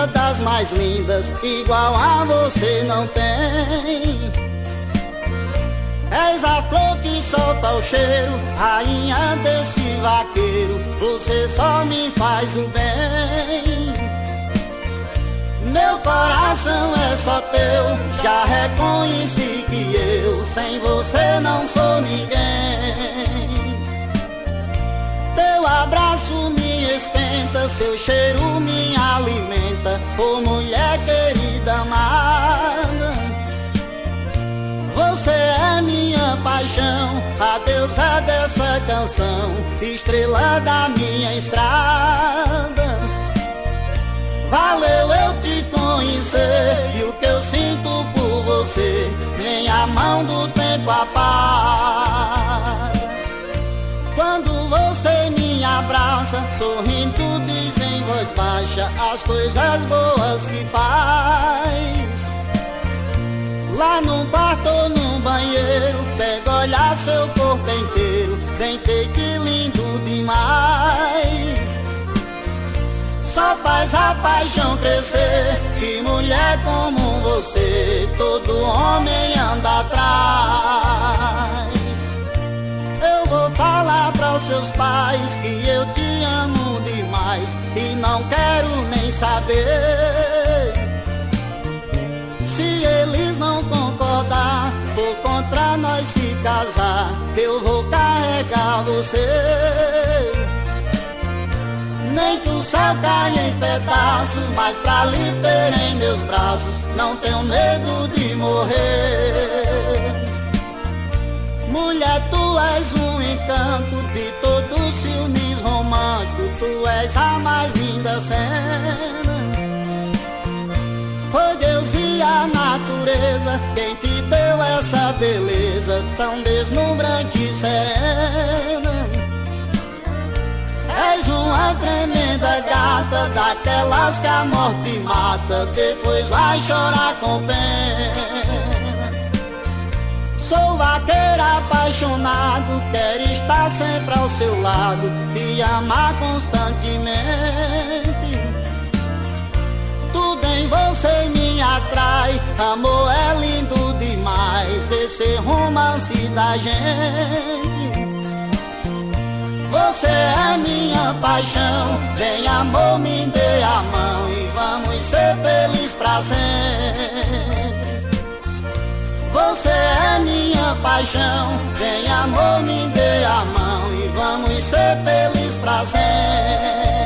gata das mais lindas, igual a você não tem. És a flor que solta o cheiro, rainha desse vaqueiro, você só me faz o bem. Meu coração é só teu, já reconheci que eu sem você não sou ninguém. Teu abraço me esquenta, seu cheiro me alimenta, ô mulher querida amada. Você é minha paixão, a deusa dessa canção, estrela da minha estrada. Valeu eu te conhecer, e o que eu sinto por você, nem a mão do tempo apaga. Quando você me abraça, sorrindo diz em voz baixa as coisas boas que faz. Lá no quarto ou no banheiro, pega olhar seu corpo inteiro, bem que lindo demais. Só faz a paixão crescer, que mulher como você, todo homem anda atrás. Eu vou falar para os seus pais que eu te amo demais e não quero nem saber. Se eles não concordar, ou contra nós se casar, eu vou carregar você. Nem que o céu caia em pedaços, mas pra lhe ter em meus braços, não tenho medo de morrer. Mulher, tu és um encanto de todos os filmes românticos, tu és a mais linda cena. Foi Deus e a natureza quem te deu essa beleza tão deslumbrante e serena. És uma tremenda gata, daquelas que a morte mata, depois vai chorar com pena. Sou vaqueiro apaixonado, quero estar sempre ao seu lado, te amar constantemente. Tudo em você me atrai, amor é lindo demais, esse romance da gente. Você é minha paixão, vem amor, me dê a mão e vamos ser felizes pra sempre. Você é minha paixão, vem amor, me dê a mão e vamos ser felizes pra sempre.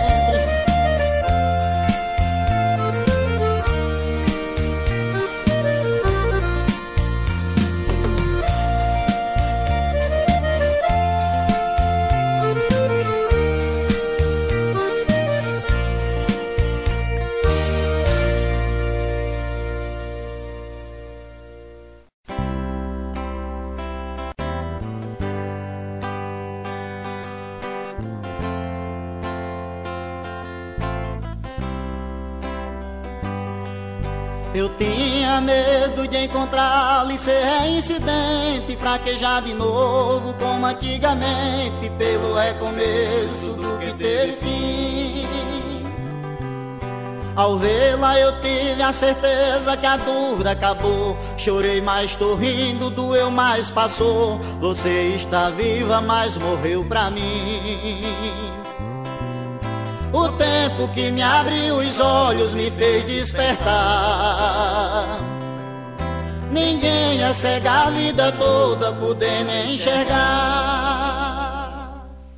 Eu tinha medo de encontrá-lo e ser reincidente, fraquejar de novo como antigamente, pelo recomeço do que teve fim. Ao vê-la eu tive a certeza que a dúvida acabou, chorei mas tô rindo, doeu mas passou. Você está viva mas morreu pra mim. O tempo que me abriu os olhos me fez despertar. Ninguém é cego a vida toda, poder nem enxergar.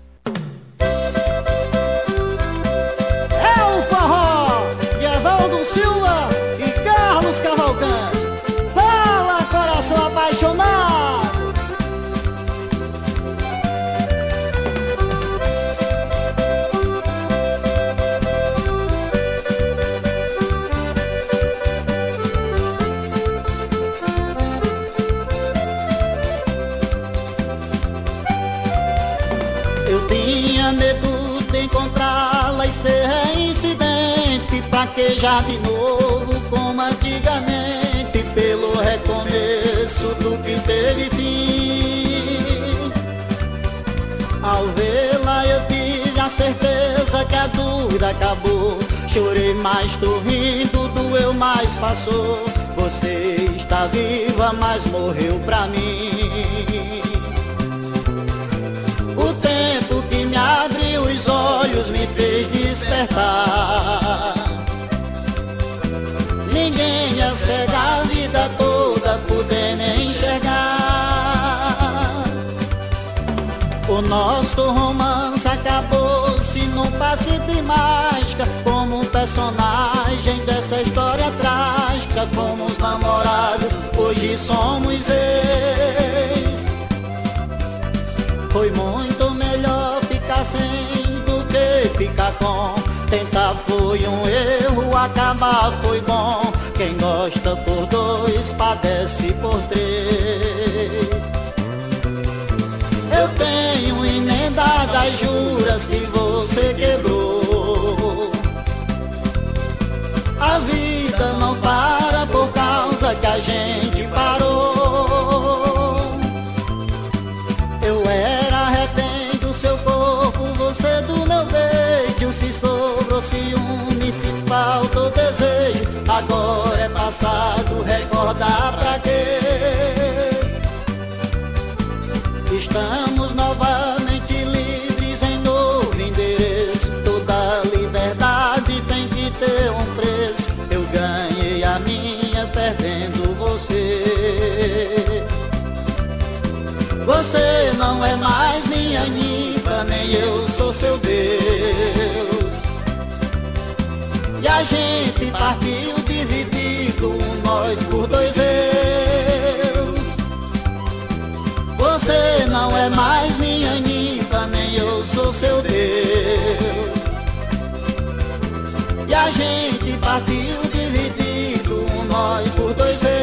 É o forró de Evaldo Silva e Carlos Cavalcante. Fala, coração apaixonado. Eu tinha medo de encontrá-la e ser reincidente, fraquejar de novo como antigamente, pelo recomeço do que teve fim. Ao vê-la eu tive a certeza que a dúvida acabou, Chorei, mas tô rindo, doeu, mas passou. Você está viva, mas morreu pra mim. O tempo que me abriu os olhos me fez despertar. Ninguém é cego a vida toda, podendo enxergar. O nosso romance acabou-se num passe de mágica, como um personagem dessa história trágica. Fomos namorados, hoje somos ex. Foi muito melhor ficar sem do que ficar com. Tentar foi um erro, acabar foi bom. Quem gosta por dois, padece por três. Eu tenho emendado as juras que você quebrou. A vida não para por causa que a gente parou. Eu era refém do seu corpo, você do meu beijo. Se sobrou ciúme, se faltou desejo, agora é passado, recordar pra quê? Estamos novamente livres em novo endereço. Toda liberdade tem que ter um preço. Eu ganhei a minha perdendo você. Você não é mais minha ninfa, nem eu sou seu Deus. E a gente partiu dividido, nós por dois eus. Você não é mais minha ninfa, nem eu sou seu Deus. E a gente partiu dividido, nós por dois eus.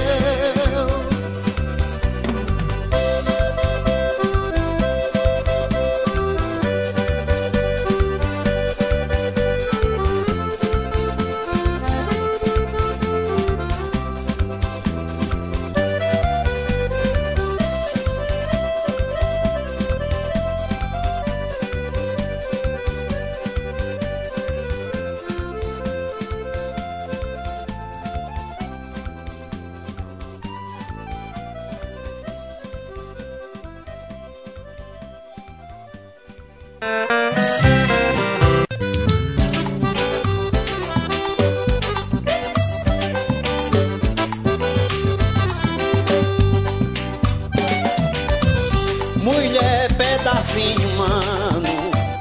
Mulher, pedacinho humano,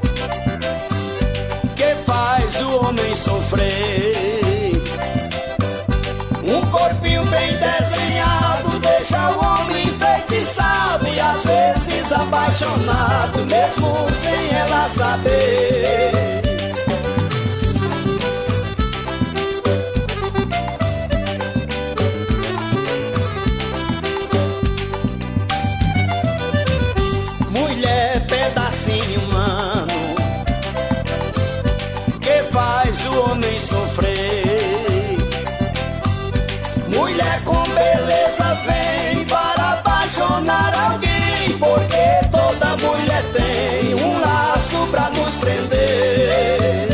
que faz o homem sofrer. Um corpinho bem desenhado deixa o homem enfeitiçado e às vezes apaixonado, mesmo sem ela saber. Pedacinho humano, que faz o homem sofrer. Mulher com beleza vem para apaixonar alguém, porque toda mulher tem um laço pra nos prender.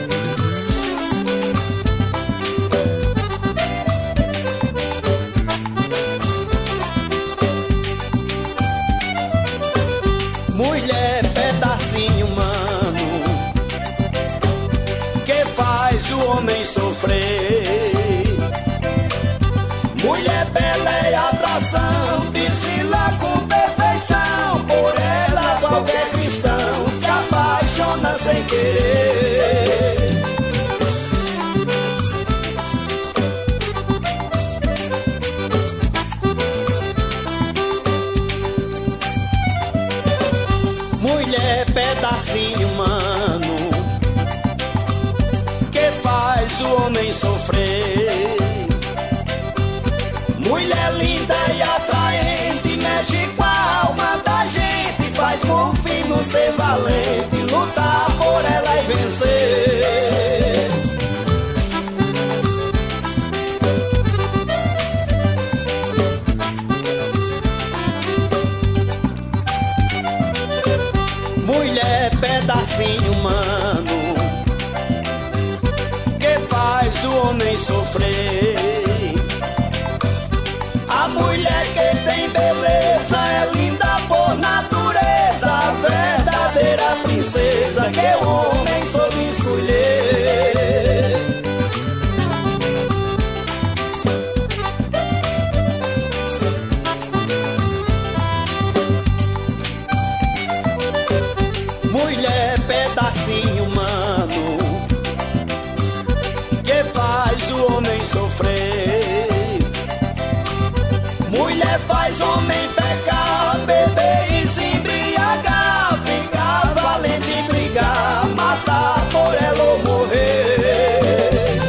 Mulher, pedacinho humano, que faz o homem sofrer. Mulher bela é atração, desfila com perfeição. Por ela qualquer cristão se apaixona sem querer. Mulher, pedacinho humano, que faz o homem sofrer. Mulher linda e atraente, mexe com a alma da gente, faz por fim não ser valente, lutar por ela e vencer. Mulher, pedacinho humano, beleza é linda por natureza, a verdadeira princesa que o homem soube escolher. Mulher, pedacinho humano, que faz o homem sofrer. Mulher faz homem pecar, beber e se embriagar, ficar valente e brigar, matar por ela ou morrer.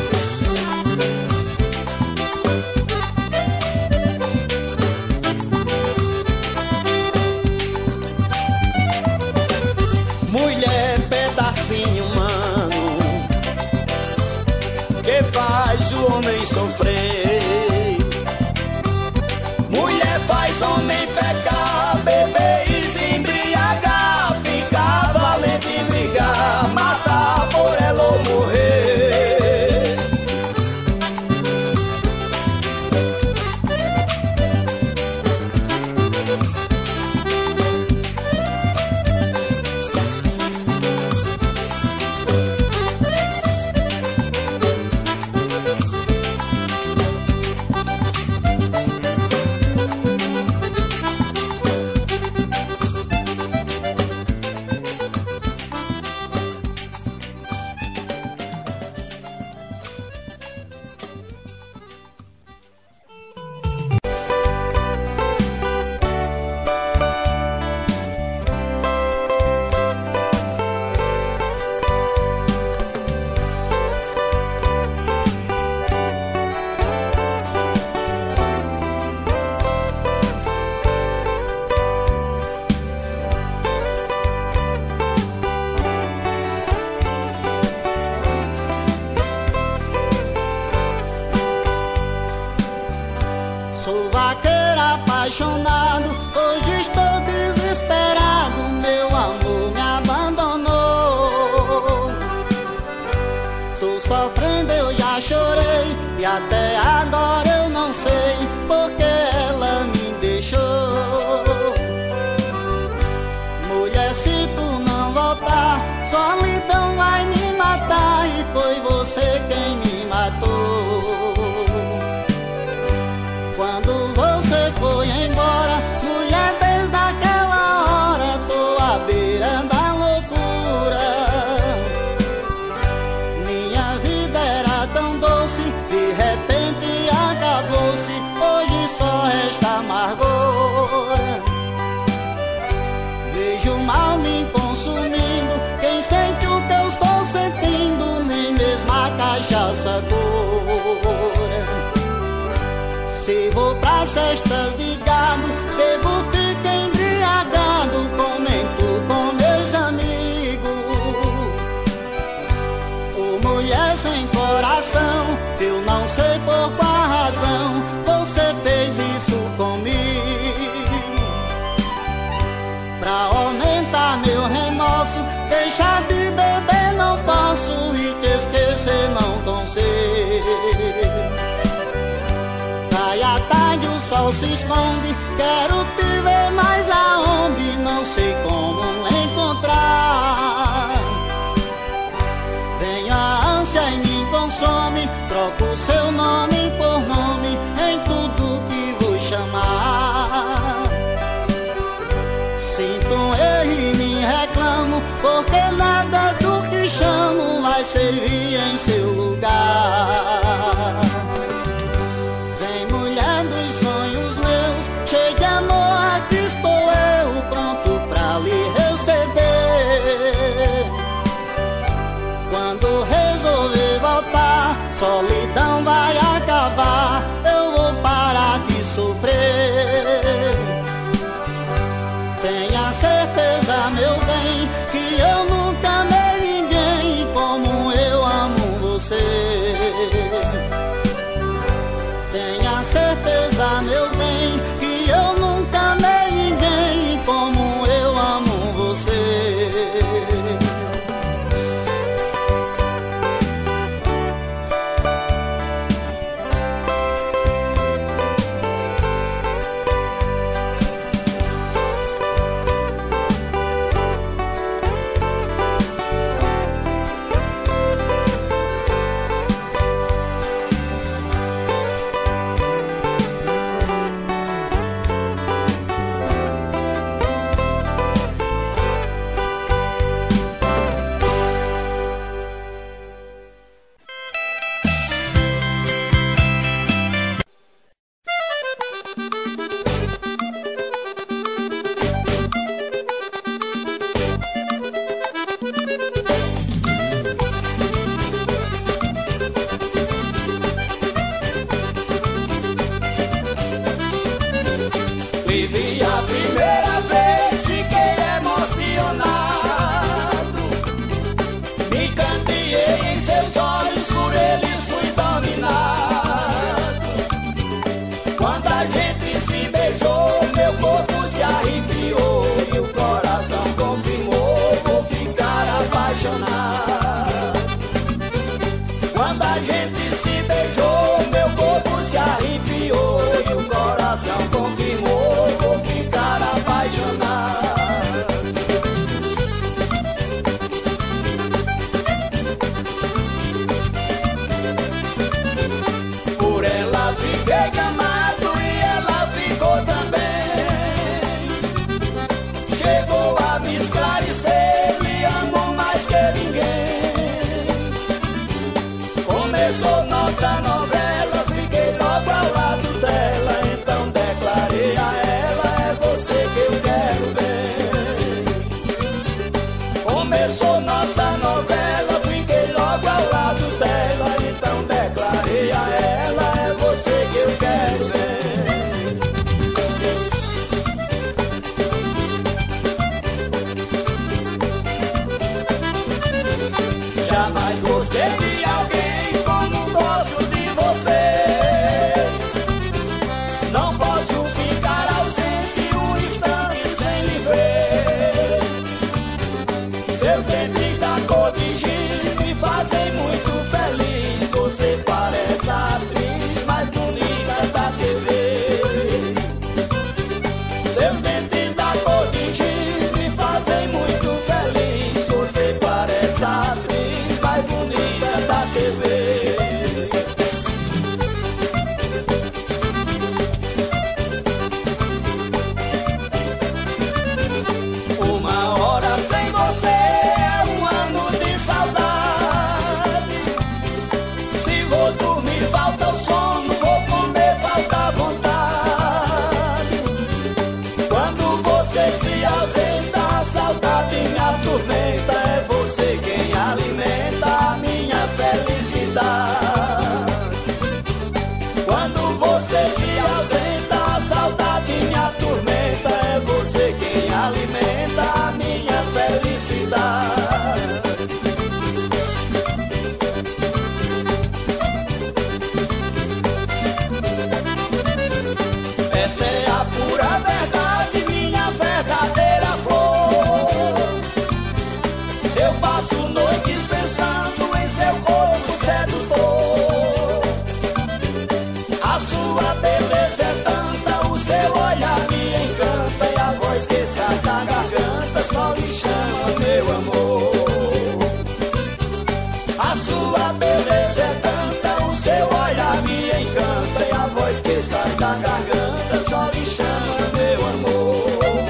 Mulher, pedacinho humano, que faz o homem sofrer. Mulher faz homem pecar, beber e se embriagar, ficar valente e brigar, matar por ela ou morrer. Sou vaqueiro apaixonado, hoje estou desesperado, meu amor me abandonou. Tô sofrendo, eu já chorei, e até agora eu não sei porque ela me deixou. Mulher, se tu não voltar, solidão vai me matar, e foi você quem me matou. Quando você foi embora, mulher, desde aquela hora tô à beira da loucura. Minha vida era tão doce, de repente acabou-se, hoje só resta amargura. Vejo o mal me consumindo, quem sente o que eu estou sentindo, nem mesmo a cachaça cura. Se vou pras cestas de gado, bebo, fico embriagado, comento com meus amigos. Ô mulher sem coração, eu não sei por qual razão você fez isso comigo. Pra aumentar meu remorso, deixar de beber não posso, e te esquecer não tão cedo. Cai a tarde, o sol se esconde, quero te ver, mas aonde? Não sei como encontrar. Vem a ânsia e me consome, troco seu nome por nome em tudo que vou chamar. Sinto um erro e me reclamo, porque nada do que chamo vai servir em seu lugar. Vem, mulher dos sonhos meus, cheio de amor, aqui estou eu, pronto pra lhe receber. Quando resolver voltar, solidão vai acabar. Vivi a primeira vez, fiquei emocionado. Me candeei em seus olhos, por eles fui dominado. Quando a gente se beijou, meu corpo se arrepiou e o coração confirmou, vou ficar apaixonado. Quando a gente se beijou, meu corpo se arrepiou e o coração confirmou, vou ficar apaixonado. Por ela fiquei gamado e ela ficou também. Chegou a me esclarecer, lhe amo mais que ninguém. Começou nossa novela, fiquei logo ao lado dela. Então declarei a ela, é você que eu quero bem. Começou nossa novela, fiquei logo ao lado dela. Então declarei a ela, é você que eu quero bem. Jamais gostei de alguém como gosto de você. Não posso ficar ausente um instante sem lhe ver. Seus dentes da cor de giz me fazem muito feliz. Você parece a atriz mais bonita da TV. Seus dentes da cor de giz me fazem muito feliz. Você parece a atriz mais bonita da TV. Uma hora sem você é um ano de saudade. Se vou dormir, falta o sono, vou comer, falta a vontade. Quando você se ausenta, a saudade me atormenta. É você quem alimenta a minha felicidade. Quando você se ausenta, a saudade me atormenta. É você quem alimenta a minha felicidade. Essa é a pura verdade, minha verdadeira flor. Eu passo noites pensando em seu corpo sedutor. A sua beleza é tanta, o seu olhar me encanta. E a voz que sai da garganta só me chama, meu amor. A sua beleza é tanta, o seu olhar me encanta. E a voz que sai da garganta só me chama, meu amor.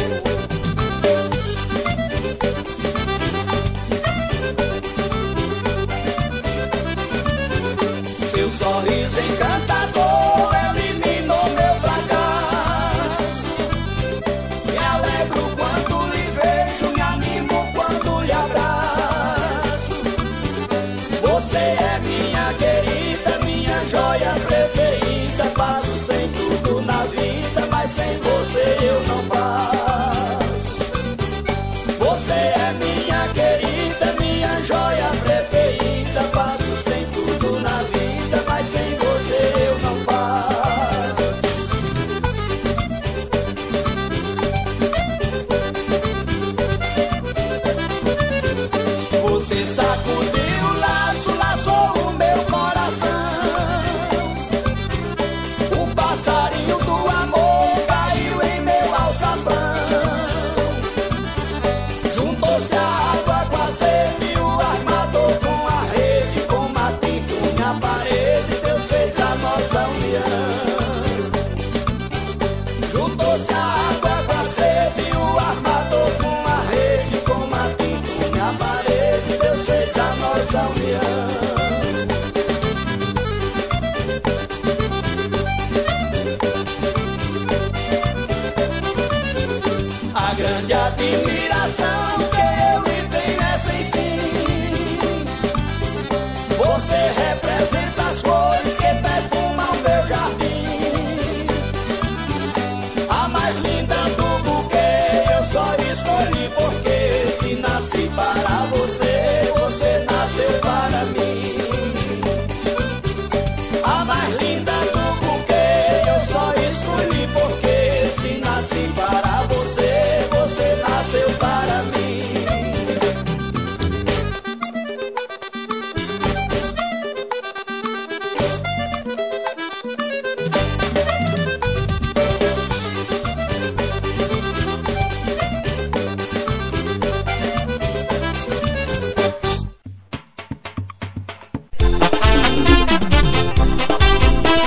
Seu sorriso encantador eliminou meu fracasso. Me alegro quando lhe vejo, me animo quando lhe abraço. Você é minha querida, minha joia preferida. Passo sem tudo na vida, mas sem você eu não passo. Você é minha querida, minha joia preferida. Passo sem tudo na vida, mas sem você eu não passo. Você sacudiu o laço, laçou o meu coração. O passarinho do amor caiu em meu alçapão. Juntou-se a água com a sede, o armador com a rede, com matinho na parede, Deus fez a nossa união. Juntou-se a água com a sede, o armador com a rede, com matinho na parede, Deus fez a nossa união. A grande admiração que eu lhe tenho é sem fim. Você representa as flores que perfumam meu jardim. A mais linda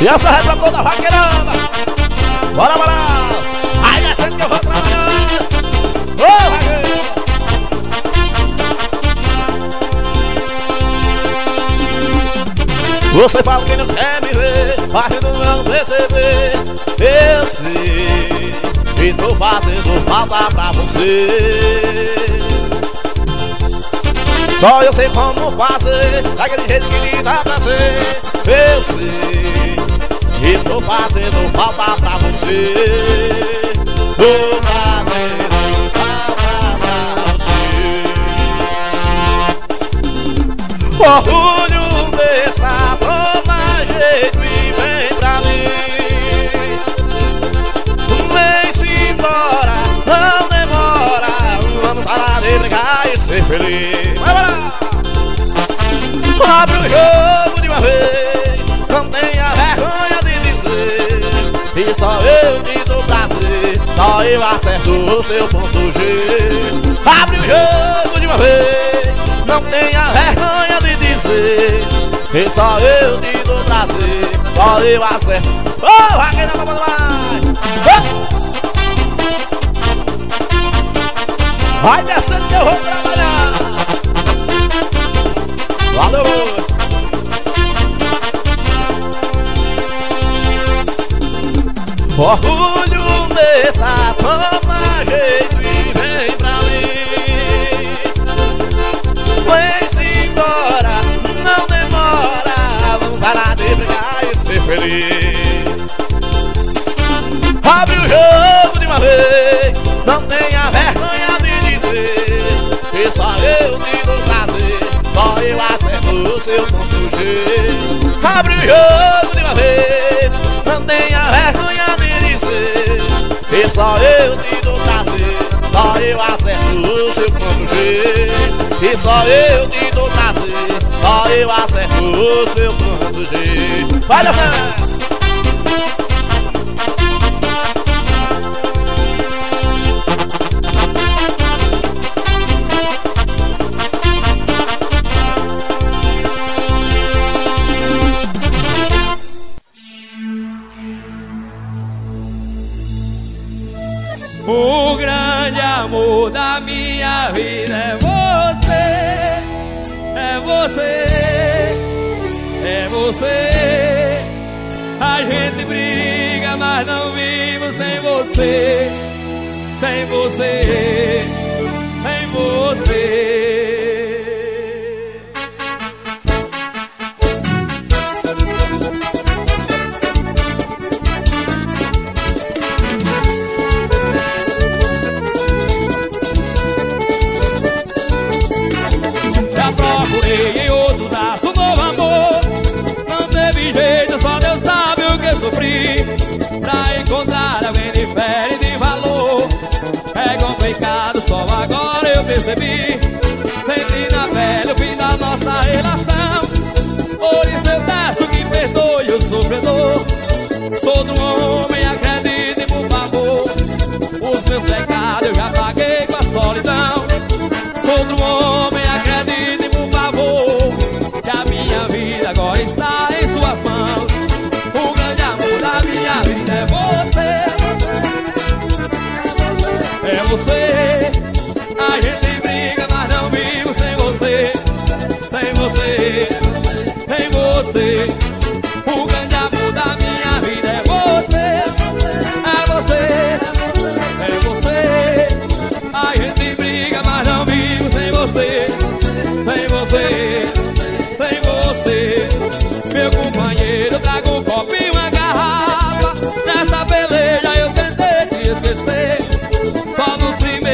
E essa é pra toda a vaqueirada. Bora, bora. Vai descendo que eu vou trabalhando. Ô, vaqueiro. Você fala que não quer me ver, mas não não perceber. Eu sei que tô fazendo falta pra você. Só eu sei como fazer, daquele jeito que dá pra ser. Eu sei que tô fazendo falta pra você. Tô fazendo falta pra você. Orgulho dessa toma jeito e vem pra mim. Vem-se embora, não demora. Vamos parar de brigar e ser feliz. Vai lá! Abre o jogo de uma vez, não tenha vergonha de dizer que só eu te dou prazer, só eu acerto o seu ponto G. Abre o jogo de uma vez, não tenha vergonha de dizer que só eu te dou prazer, só eu acerto. Ô, vaqueira, vamos mais! Vai descendo que eu vou trabalhar. Valeu! Orgulho dessa toma jeito e vem pra mim. Vem-se embora, não demora. Vamos parar de brigar e ser feliz. Abre o jogo de uma vez, não tenha vergonha de dizer que só eu te dou prazer, só eu acerto o seu ponto G. Abre o jogo de uma vez, não tenha vergonha de dizer que só eu te dou prazer, só eu acerto o seu ponto G. Que só eu te dou prazer, só eu acerto o seu ponto G. Vai dançar! O grande amor da minha vida é você, é você, é você. A gente briga, mas não vivo sem você, sem você, sem você. Procurei em outro braço novo amor, não teve jeito, só Deus sabe o que eu sofri pra encontrar alguém diferente de valor. É complicado, só agora eu percebi, senti na pele o fim da nossa relação. Por isso eu peço que perdoe o sofredor. Sou de um homem, acredite por favor. Os meus pecados eu já paguei com a solidão. Sou de um homem, acredite por favor, que a minha vida agora está em suas mãos. O grande amor da minha vida é você, é você. A gente briga, mas não vivo sem você, sem você, sem você. O grande amor da minha vida é você, é você, é você. A gente briga, mas não vivo sem você, sem você, sem você. Meu companheiro, traga um copo e uma garrafa. Nessa peleja eu tentei te esquecer, só nos primeiros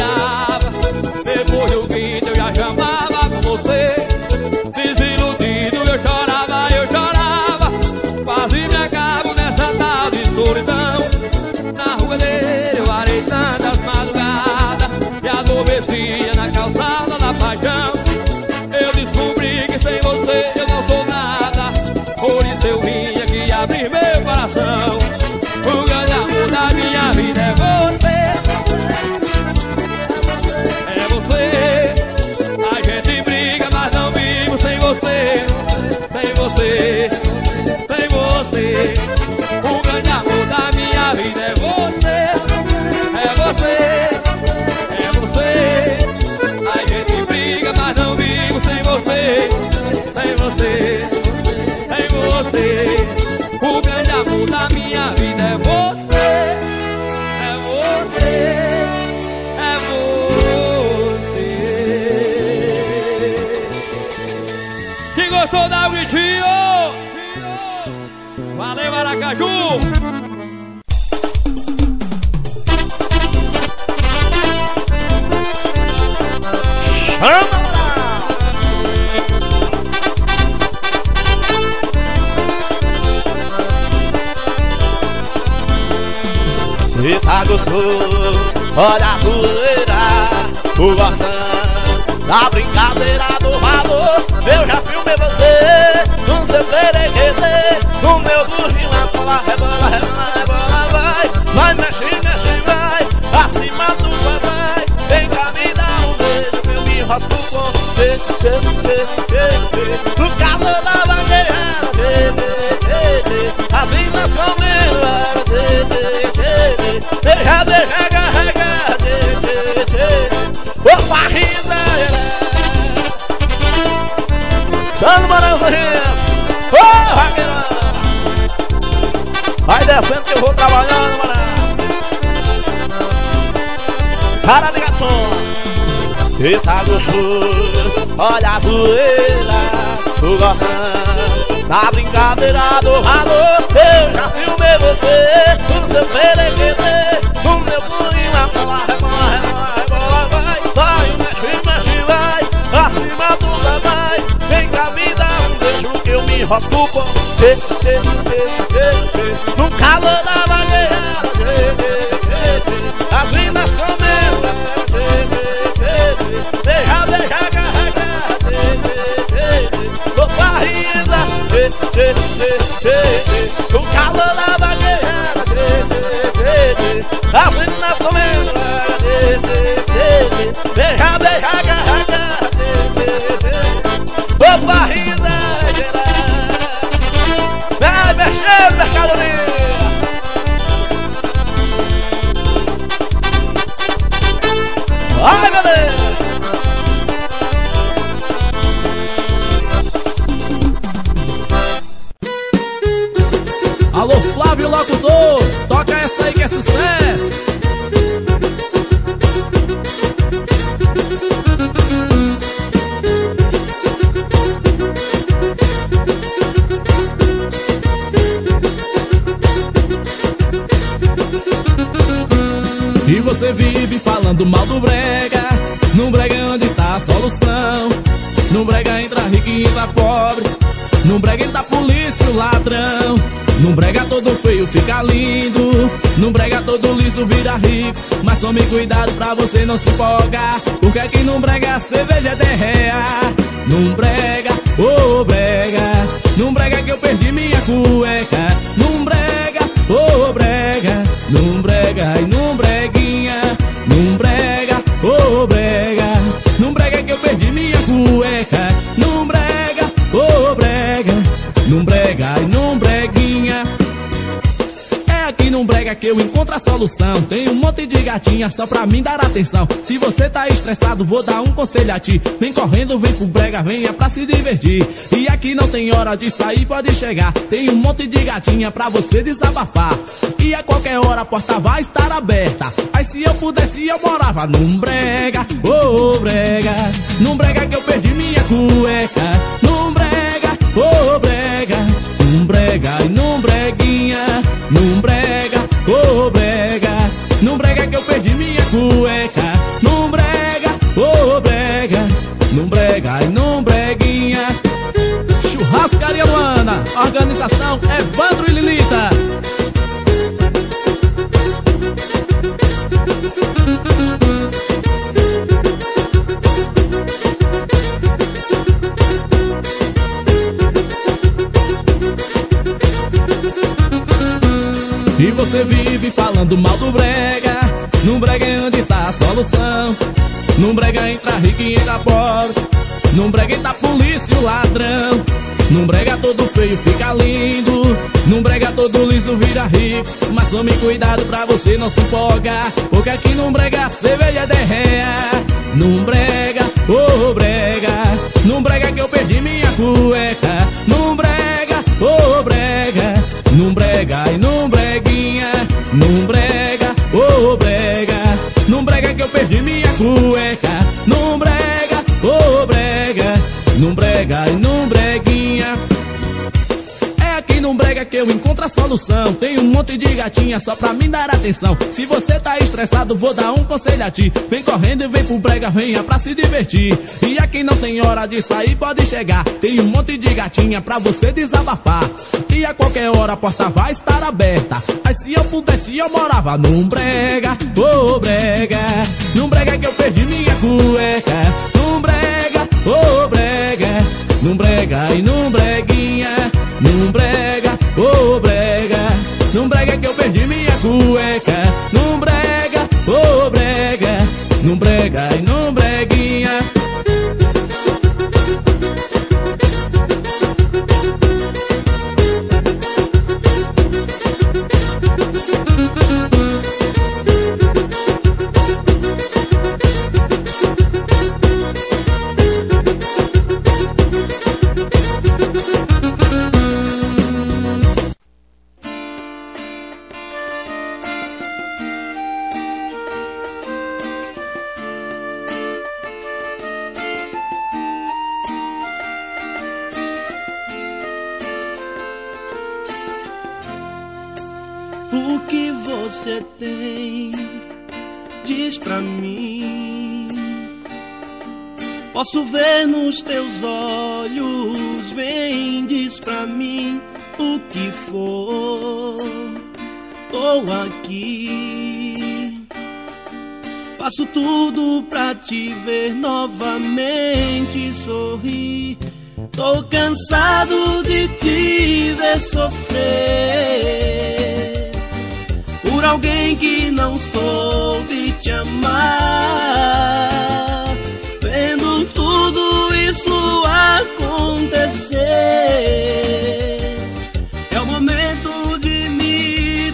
namorava. Depois do quinto eu já chamava com você. Desiludido eu chorava, quase me acabo nessa tal de solidão. Na rua dele eu arei tantas madrugadas e adormecia na calçada da paixão. Eu descobri que sem você eu não sou nada, por isso eu vim aqui abrir meu coração. O grande amor da minha vida é você. É você. A gente briga, mas não vivo sem você. Sem você, sem você. O grande amor da minha vida é você. É você, é você. A gente briga, mas não vivo sem você. Sem você, sem você. O grande amor da minha vida é você. É você, é você. Quem gostou da gritinho? Valeu, Aracaju! Chama! E tá gostoso, olha a zoeira, o gostando da brincadeira do valor. Eu já filmei você no seu perequete, no meu burrinho na bola, rebola, rebola, rebola, vai. Vai, mexe, mexe, vai, acima do vai. Vem cá, me dá um beijo, eu me enrosco com você. No calor da bandeira, as minas comendo, deixa, deixa, carrega, ô barriga, Sandro Maranhãozinhos, ô Raqueirão, vai descendo que eu vou trabalhando, Maranhão. Para de gação, e tá gostoso, olha a zoeira, tô gostando da brincadeira do valor. Eu já filmei você no seu perequete, no meu pulinho na bola, rebola, rebola, rebola, vai. Vai, mexe, mexe, vai, acima do vai. Vem cá, me dá um beijo que eu me enrosco com no calor da vagueira, as minas comendo, deixa, deixa, carregar, tô barriga, o calor da vagueira, as meninas comendo, deixa, deixa, carregar, tô barriga, vai mexer, mercadoria. Ai, meu Deus! Alô, Flávio Locutor, toca essa aí que é sucesso. E você vive falando mal do brega. No brega é onde está a solução. No brega entra rico e entra pobre. No brega entra a polícia e o ladrão. No brega todo feio fica lindo. No brega todo liso vira rico. Mas tome cuidado pra você não se empolgar, porque aqui no brega a cerveja é derreia. Num brega, ô brega. Num brega que eu perdi minha cueca. Num brega, ô brega. Num brega e num breguinha. Num brega, ô brega. Num brega que eu perdi minha cueca. Num brega, ô brega. Num brega e num breguinha. É aqui num brega que eu encontro a solução. Tem um monte de gatinha só pra mim dar atenção. Se você tá estressado, vou dar um conselho a ti. Vem correndo, vem pro brega, venha pra se divertir. E aqui não tem hora de sair, pode chegar. Tem um monte de gatinha pra você desabafar. E a qualquer hora a porta vai estar aberta. Aí se eu pudesse eu morava num brega, ô brega. Num brega que eu perdi minha cueca. Num brega, ô brega. Num brega e num breguinha. Num brega, ô brega. Num brega que eu perdi minha cueca. Num Apresentação, Evandro e Lilita. E você vive falando mal do brega. No brega é onde está a solução. No brega entra rico e entra pobre. No brega entra a polícia e o ladrão. No brega todo feio fica lindo. No brega todo liso vira rico. Mas tome cuidado pra você não se empolgar, porque aqui no brega cerveja derreia. No brega, oh brega. No brega que eu perdi minha cueca. No brega, oh brega. Num brega e num breguinha. Num brega, oh brega. Num brega que eu perdi minha cueca. Num brega, oh brega. Num brega e num breguinha. É aqui num brega que eu encontro a solução. Tem um monte de gatinha só pra me dar atenção. Se você tá estressado, vou dar um conselho a ti. Vem correndo e vem pro brega, venha pra se divertir. E aqui não tem hora de sair, pode chegar. Tem um monte de gatinha pra você desabafar. E a qualquer hora a porta vai estar aberta. Aí se eu pudesse eu morava num brega, oh brega. Num brega que eu perdi minha cueca. Num brega, oh brega. Num brega e num breguinha. Num brega, oh brega. Num brega que eu perdi minha cueca. Num brega, oh brega. Num brega e num breguinha. O que você tem, diz pra mim. Posso ver nos teus olhos, vem, diz pra mim o que for. Tô aqui, faço tudo pra te ver novamente sorrir. Tô cansado de te ver sofrer por alguém que não soube te amar. Vendo tudo isso acontecer, é o momento de me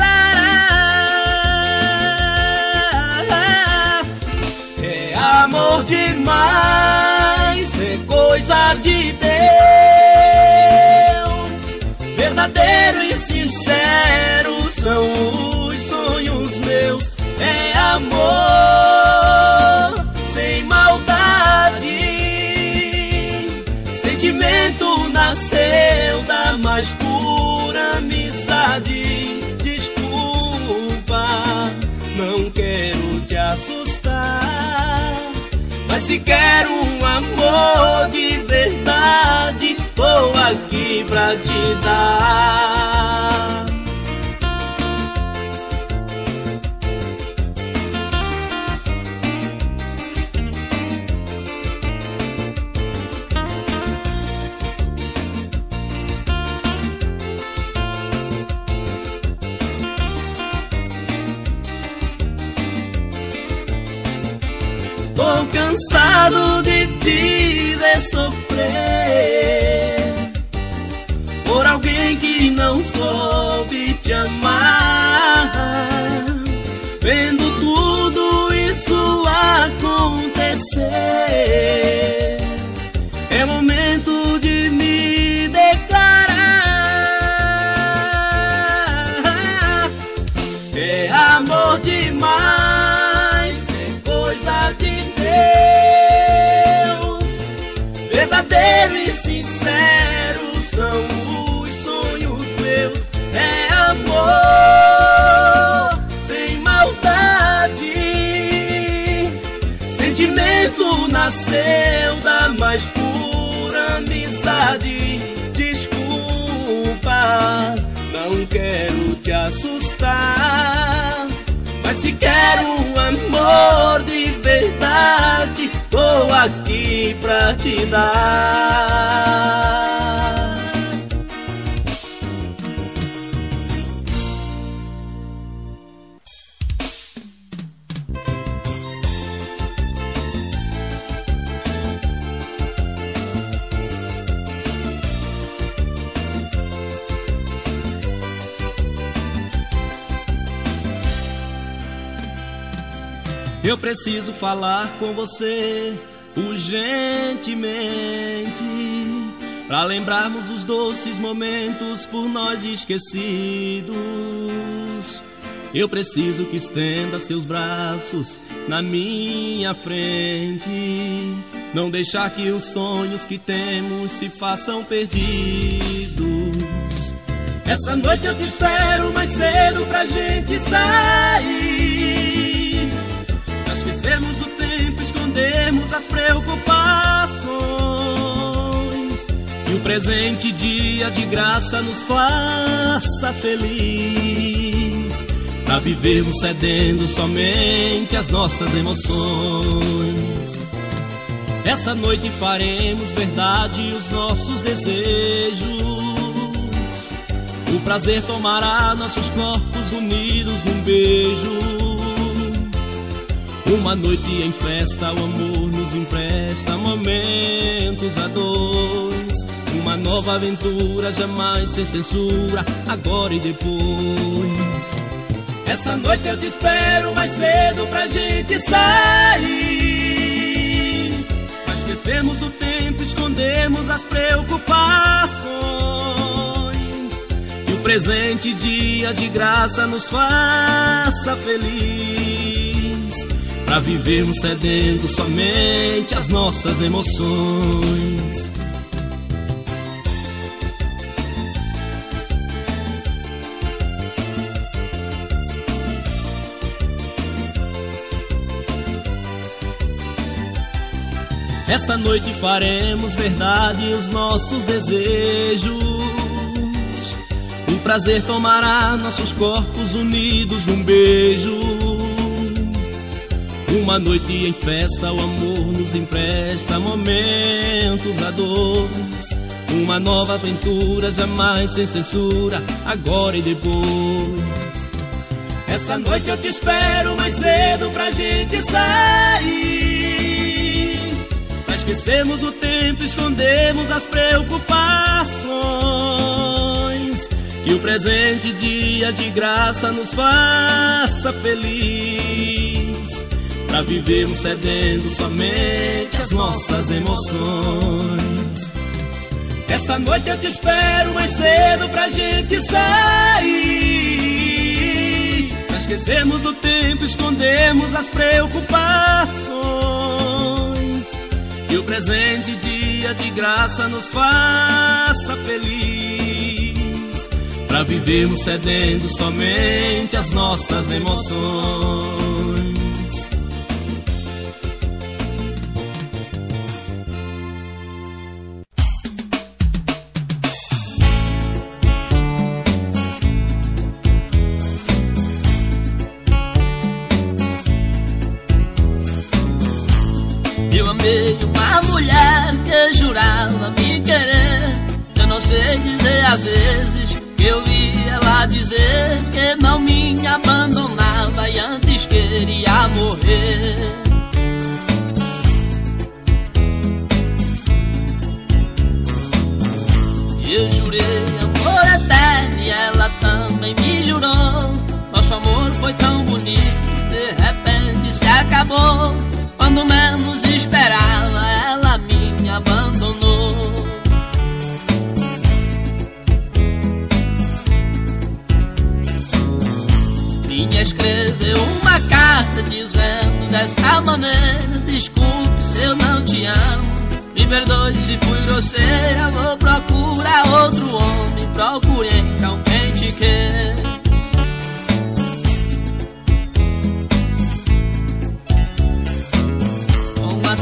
declarar. É amor demais, é coisa de Deus. Verdadeiro e sincero são os sonhos meus. É amor sem maldade. Sentimento nasceu da mais pura amizade. Desculpa, não quero te assustar, mas se quero um amor de verdade, tô aqui pra te dar. Tô cansado de te ver sofrer por alguém que não soube te amar. Vendo tudo isso acontecer, é momento de me declarar. É amor demais, é coisa de Deus. Verdadeiro e sincero são os sonhos meus. É amor sem maldade. Sentimento nasceu da mais pura amizade. Desculpa, magoar, não quero te assustar. Mas se quero um amor de verdade, tô aqui pra te dar. Eu preciso falar com você urgentemente, pra lembrarmos os doces momentos por nós esquecidos. Eu preciso que estenda seus braços na minha frente, não deixar que os sonhos que temos se façam perdidos. Essa noite eu te espero mais cedo pra gente sair, esquecermos o tempo, escondermos as preocupações, e o presente dia de graça nos faça feliz, pra vivermos cedendo somente as nossas emoções. Essa noite faremos verdade os nossos desejos, o prazer tomará nossos corpos unidos num beijo. Uma noite em festa, o amor nos empresta momentos a dois, uma nova aventura, jamais sem censura, agora e depois. Essa noite eu te espero mais cedo pra gente sair, pra esquecermos o tempo, escondermos as preocupações, e o presente dia de graça nos faça feliz, pra vivermos cedendo somente as nossas emoções. Essa noite faremos verdade os nossos desejos, o prazer tomará nossos corpos unidos num beijo. Uma noite em festa, o amor nos empresta momentos a dois, uma nova aventura, jamais sem censura, agora e depois. Essa noite eu te espero mais cedo pra gente sair, pra esquecermos o tempo, escondermos as preocupações, que o presente dia de graça nos faça feliz, pra vivermos cedendo somente as nossas emoções. Essa noite eu te espero mais cedo pra gente sair, pra esquecermos do tempo, escondermos as preocupações, que o presente dia de graça nos faça feliz, pra vivermos cedendo somente as nossas emoções. Eu amei uma mulher que jurava me querer. Eu não sei dizer às vezes que eu vi ela dizer que não me abandonava e antes queria morrer. Eu jurei amor eterno e ela também me jurou. Nosso amor foi tão bonito, de repente se acabou. Quando menos esperava, ela me abandonou. Minha escreveu uma carta dizendo dessa maneira: desculpe se eu não te amo, me perdoe se fui grosseira, vou procurar outro homem, procurei alguém te quer.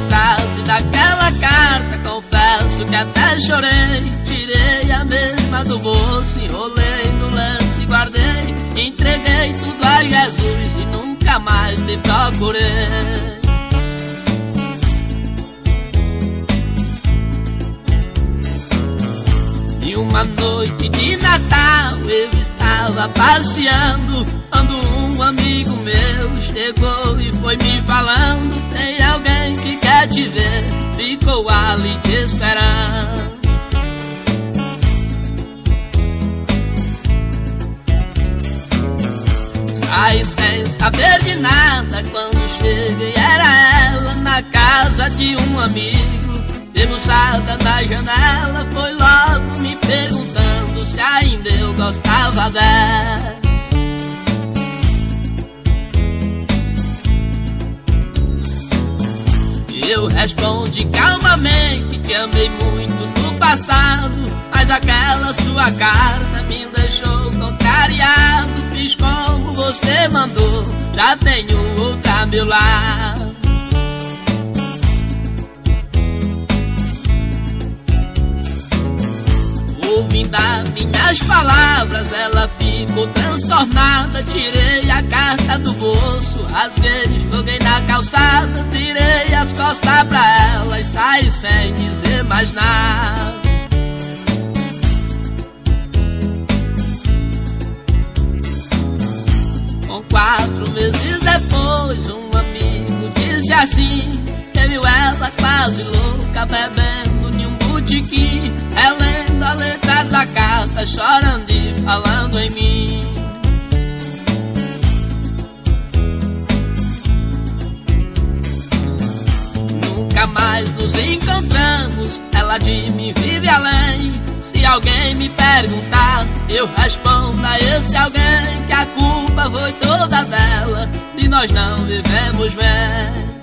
as frases daquela carta, confesso que até chorei. Tirei a mesma do bolso, enrolei no lenço e guardei. Entreguei tudo a Jesus e nunca mais te procurei. E uma noite de Natal eu estava passeando, quando um amigo meu chegou e foi me falando: tem alguém que quer te ver, ficou ali te esperando. Saí sem saber de nada, quando cheguei era ela na casa de um amigo. Debruçada na janela, foi logo me perguntando se ainda eu gostava dela. Eu respondi calmamente que amei muito no passado, mas aquela sua carta me deixou contrariado. Fiz como você mandou, já tenho outra a meu lado. Ouvindo as minhas palavras, ela ficou transtornada. Tirei a carta do bolso, rasguei, joguei na calçada. Virei as costas pra ela e saí sem dizer mais nada. Com 4 meses depois, um amigo disse assim: que viu ela quase louca, bebendo em um botequim, relendo as letras da carta, chorando e falando em mim. Nunca mais nos encontramos, ela de mim vive além. Se alguém me perguntar, eu respondo a esse alguém que a culpa foi toda dela, e nós não vivemos bem.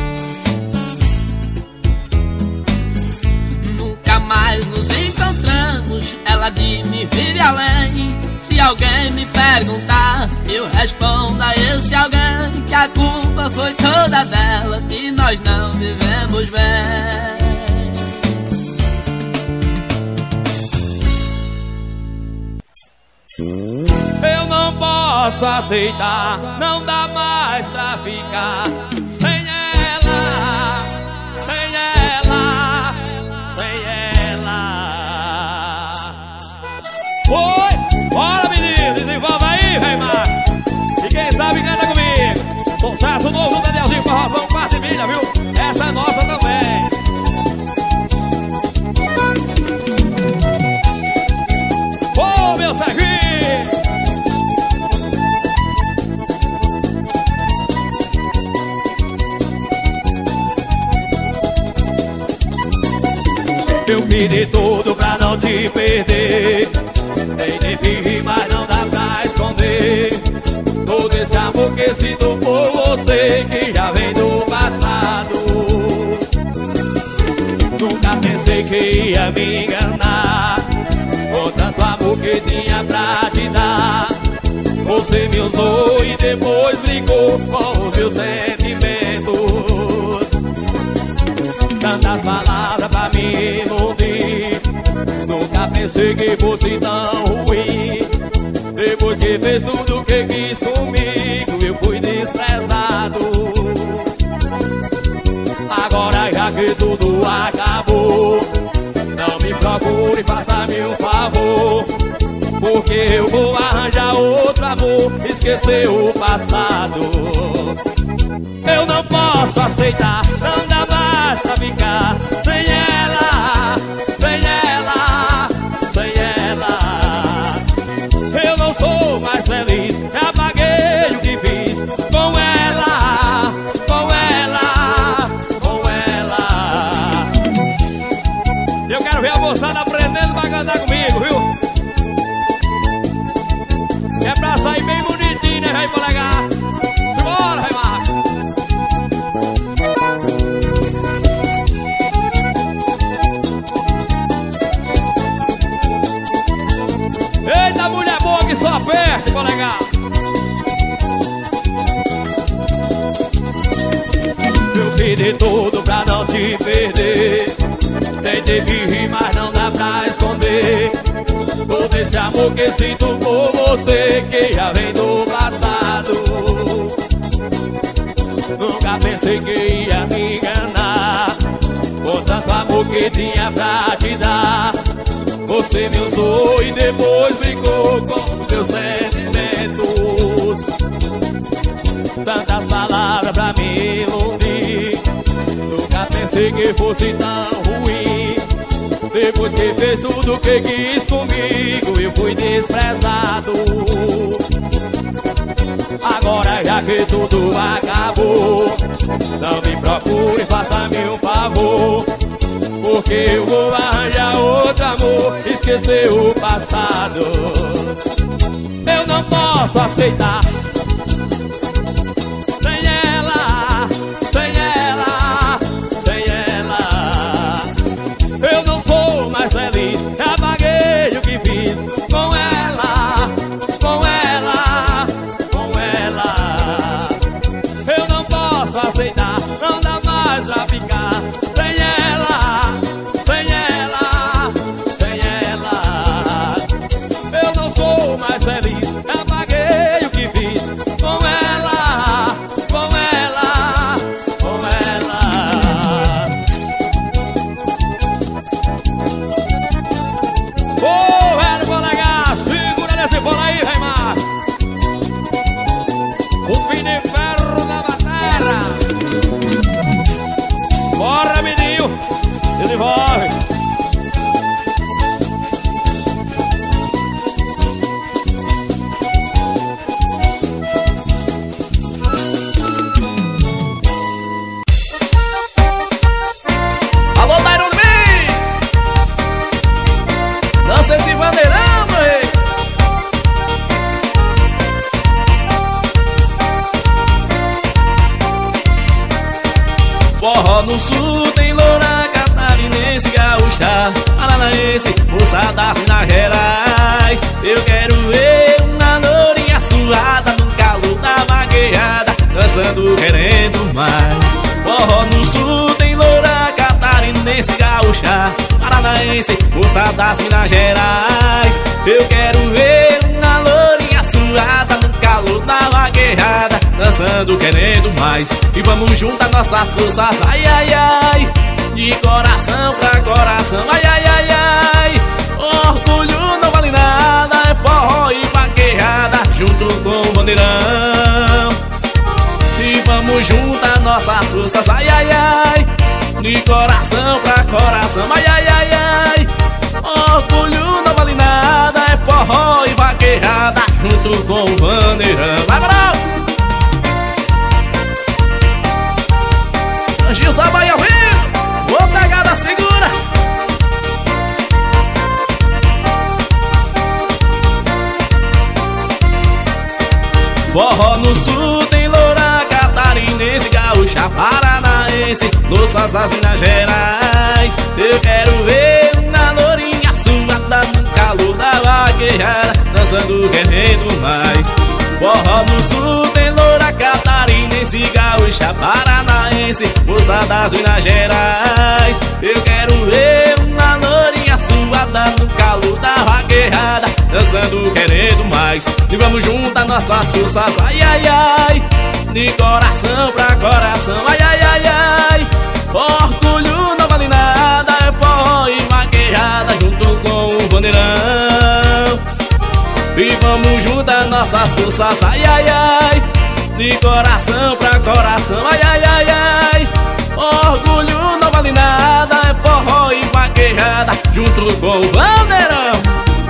Nunca mais nos encontramos, ela de mim vive além. Se alguém me perguntar, eu respondo a esse alguém que a culpa foi toda dela, e nós não vivemos bem. Eu não posso aceitar, não dá mais pra ficar sem ela, sem ela, sem ela. Oi, bora menino, desenvolve aí, vem Marcos. E quem sabe canta comigo. Sucesso novo do Danielzinho com razão, parte e milha, viu? Essa é nossa também. Ô, meu Serginho! Eu pedi tudo pra não te perder, tentei fingir, mas não dá pra esconder todo esse amor que sinto por você, que já vem do passado. Nunca pensei que ia me enganar com tanto amor que tinha pra te dar. Você me usou e depois brincou com os meus sentimentos. Tantas palavras pra me iludir, nunca pensei que fosse tão ruim. Depois que fez tudo que quis comigo, eu fui desprezado. Agora já que tudo acabou, não me procure, faça-me um favor, porque eu vou arranjar outro amor, esquecer o passado. Eu não posso aceitar, não dá mais pra ficar sem ela, sem ela, sem ela. Eu não sou mais feliz, já paguei o que fiz com ela, com ela, com ela. Eu quero ver a moçada aprendendo pra cantar comigo, viu? É pra sair bem bonitinho, né, vai polegar? Bora, vai lá. de tudo pra não te perder. Tentei fingir, mas não dá pra esconder todo esse amor que sinto por você, que já vem do passado. Nunca pensei que ia me enganar com tanto amor que tinha pra te dar. Você me usou e depois brincou com meus sentimentos. Tantas palavras pra me iludir, nunca pensei que fosse tão ruim. Depois que fez tudo que quis comigo, eu fui desprezado. Agora já que tudo acabou, não me procure, faça-me um favor, porque eu vou arranjar outro amor, esquecer o passado. Eu não posso aceitar sem ela, sem ela, sem ela. Eu não sou mais feliz, já paguei o que fiz com ela, com ela, com ela. Eu não posso aceitar, não dá mais pra ficar sem ela, sem ela, sem ela. Eu não sou mais feliz, já paguei o que fiz com ela, com ela, com ela. Ô, velho colega, segura nesse bolo aí, Raimar. O fim de ferro da matéria. Bora, menino, desenvolve. Alô, Dairo Mix! Dança esse bandeirão, meu rei! Forró no sul tem loura, catarinense, gaúcha, paranaense, moça das Minas Gerais. Eu quero ver uma lourinha suada no calor da vaquejada, dançando querendo mais. Forró no sul tem loura, catarinense, gaúcha, paranaense, moça das Minas Gerais. Eu quero ver uma lourinha suada no calor da vaquejada, dançando querendo mais. E vamos juntar nossas forças, ai, ai, ai, de coração pra coração, ai, ai, ai, ai. Orgulho não vale nada, é forró e vaquejada, junto com o bandeirão. E vamos juntar nossas forças, ai, ai, ai, de coração pra coração, ai, ai, ai, ai. Orgulho não vale nada, é forró e vaquejada, junto com o bandeirão. Vai, Brau! Gilza vai ao vivo, vou pegar da segura. Forró no sul tem loura, catarinense, gaúcha, paranaense, moças das Minas Gerais. Eu quero ver uma lourinha suada no calor da vaquejada, dançando querendo mais. Forró no sul tem loura, catarinense, gaúcha, paranaense, moça das Minas Gerais. Eu quero ver uma lourinha suada no calor da vaquejada, dançando querendo mais. E vamos juntar nossas forças, ai, ai, ai, de coração pra coração, ai, ai, ai, ai. Orgulho não vale nada, é forró e vaquejada, junto com o bandeirão. E vamos juntar nossas forças, ai, ai, ai, de coração pra coração, ai, ai, ai, ai. Orgulho não vale nada, é forró e vaquejada, junto com o bandeirão.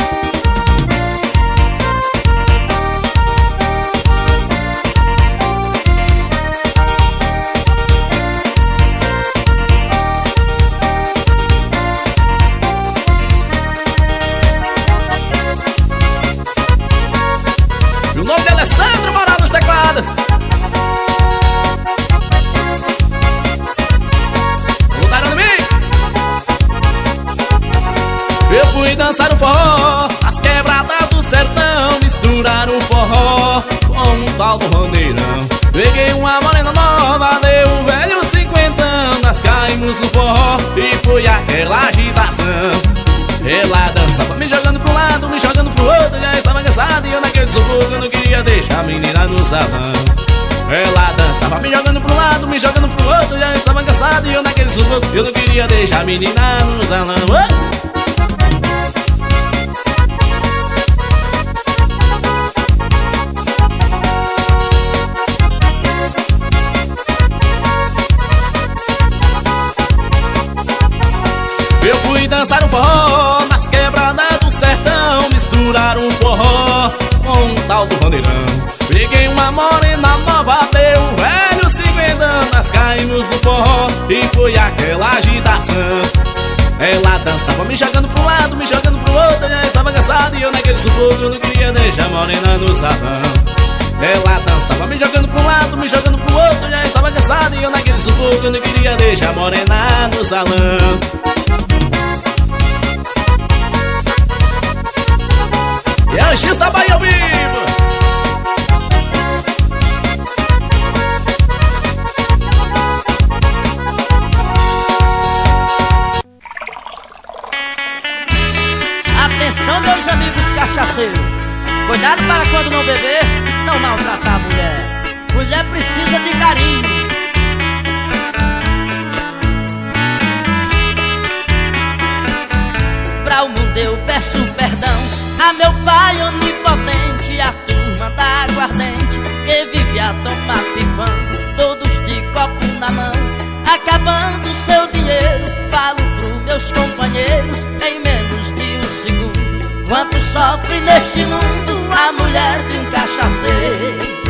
O nome de Alessandro Moral nos teclados. Voltaram no mix. Eu fui dançar o forró, as quebradas do sertão, misturaram o forró com um tal do bandeirão. Peguei uma morena nova, dei um velho 50. cansado e eu naquele sufoco eu não queria deixar a menina no salão. Ela dançava me jogando pro lado, me jogando pro outro, já estava cansado e eu naquele sufoco eu não queria deixar a menina no salão. Eu fui dançar um forró nas quebradas do sertão, misturar um forró com um tal do roneirão. Peguei uma morena nova, deu um velho se vendando, nós caímos no forró e foi aquela agitação. Ela dançava me jogando pro lado, me jogando pro outro, eu já estava cansado e eu naquele sufoco eu não queria deixar a morena no salão. Ela dançava me jogando pro lado, me jogando pro outro, eu já estava cansado e eu naquele sufoco eu não queria deixar a morena no salão. E a X da Bahia ao vivo. Atenção, meus amigos cachaceiros, cuidado para quando não beber, não maltratar a mulher. Mulher precisa de carinho. Pra o mundo eu peço perdão a meu pai onipotente, a turma da aguardente que vive a tomar pifão, todos de copo na mão, acabando seu dinheiro. Falo pros meus companheiros em menos de um segundo quanto sofre neste mundo a mulher de um cachaceiro.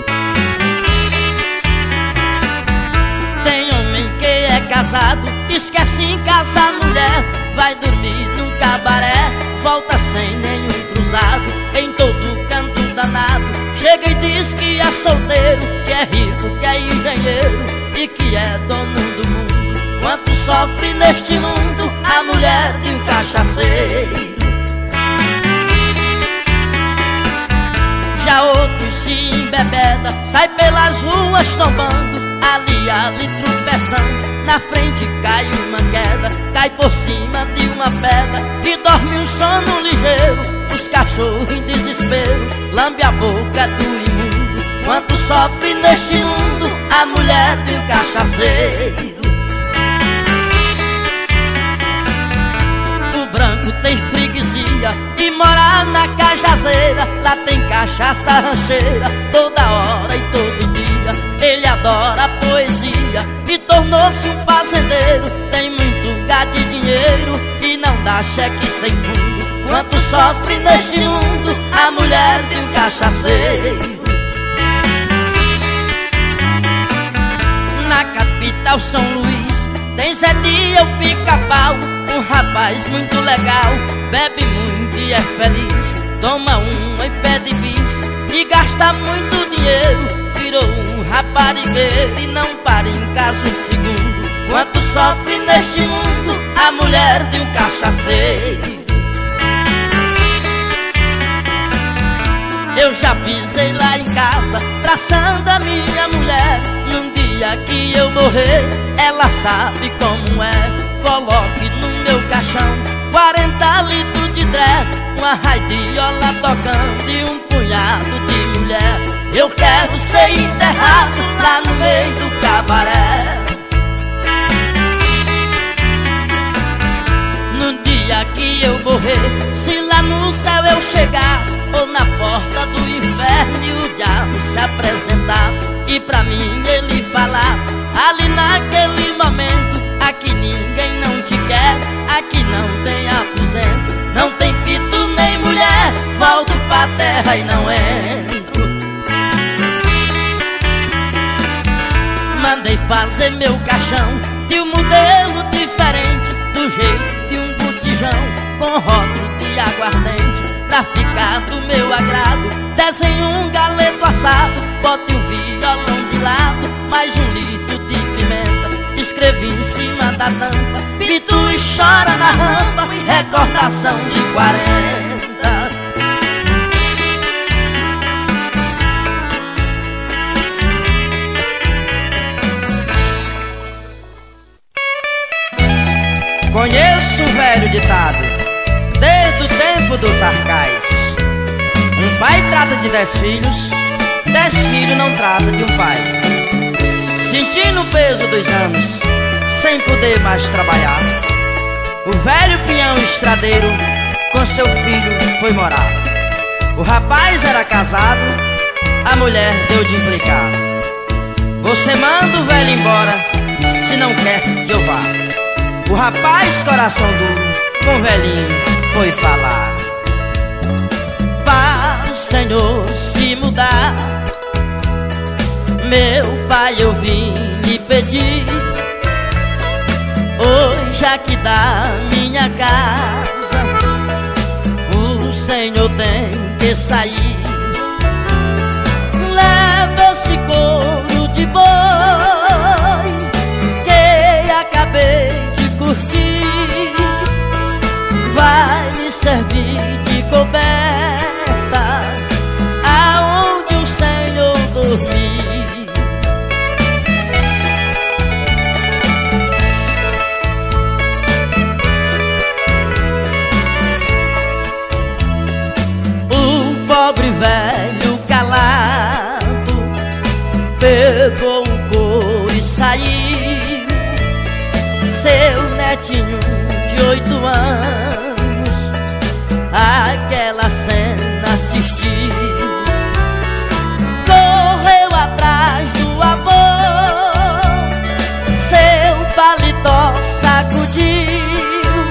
Tem homem que é casado, esquece em casa a mulher, vai dormir num cabaré, volta sem nenhum cruzado, em todo canto danado. Chega e diz que é solteiro, que é rico, que é engenheiro e que é dono do mundo. Quanto sofre neste mundo a mulher de um cachaceiro. Já outros se embebeda, sai pelas ruas tombando, ali tropeçando, na frente cai uma queda, cai por cima de uma pedra e dorme um sono ligeiro. Os cachorros em desespero lambe a boca do imundo. Quanto sofre neste mundo a mulher de um cachaceiro. O branco tem freguesia e mora na cajazeira, lá tem cachaça rancheira toda hora e todo dia. Ele adora a poesia e tornou-se um fazendeiro, tem muito gado de dinheiro e não dá cheque sem fundo. Quanto sofre neste mundo a mulher de um cachaceiro. Na capital São Luís tem Zé Dia, o pica-pau, um rapaz muito legal, bebe muito e é feliz, toma uma e pede bis e gasta muito dinheiro. Virou um raparigueiro e não para em casa um segundo. Quanto sofre neste mundo a mulher de um cachaceiro. Eu já pisei lá em casa, traçando a minha mulher. Num dia que eu morrer, ela sabe como é. Coloque no meu caixão 40 litros de dré, uma raidiola tocando e um punhado de mulher. Eu quero ser enterrado lá no meio do cabaré. No dia que eu morrer, se lá no céu eu chegar, ou na porta do inferno e o diabo se apresentar, e pra mim ele falar, ali naquele momento, aqui ninguém não te quer, aqui não tem aposento, não tem pito nem mulher, volto pra terra e não entro. Mandei fazer meu caixão de um modelo diferente, do jeito de um botijão, com rótulo de aguardente, pra ficar do meu agrado. Desenhe um galeto assado, bote um violão de lado, mais um litro de pimenta, escrevi em cima da tampa, pito e chora na rampa, recordação de 40. Conheço um velho ditado, desde o tempo dos arcais: um pai trata de 10 filhos, 10 filhos não trata de um pai. Sentindo o peso dos anos, sem poder mais trabalhar, o velho peão estradeiro com seu filho foi morar. O rapaz era casado, a mulher deu de implicar. Você manda o velho embora, se não quer que eu vá. O rapaz, coração duro, com o velhinho foi falar. Para o Senhor se mudar, meu pai, eu vim lhe pedir. Hoje aqui da minha casa o Senhor tem que sair. Leva esse couro de boi que acabei de curtir, vai lhe servir de coberta aonde o Senhor dormir. O pobre velho calado pegou o couro e saiu. Seu netinho de 8 anos aquela cena assistiu. Correu atrás do avô, seu paletó sacudiu,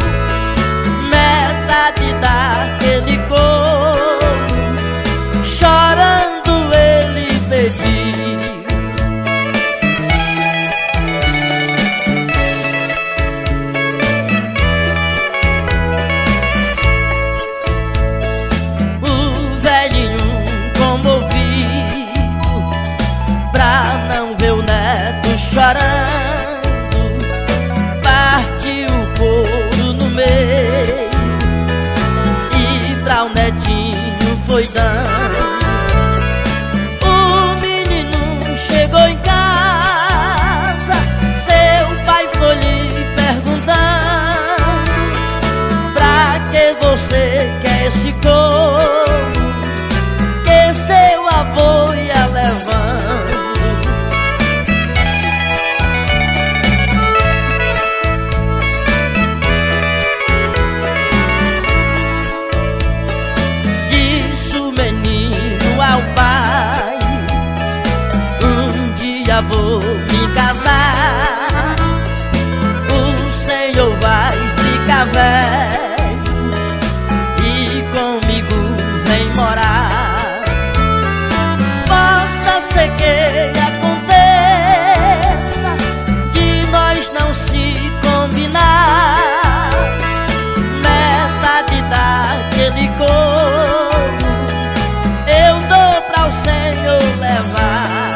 metade daquele couro, chorando ele pediu. Pra não ver o neto chorando, partiu o couro no meio e pra o netinho foi dando. O menino chegou em casa, seu pai foi lhe perguntando: pra que você quer esse couro que seu avô ia levando? Ao pai: um dia vou me casar, o Senhor vai ficar velho e comigo vem morar. Possa ser que aconteça de nós não se combinar, metade daquele couro eu dou pra o Senhor levar.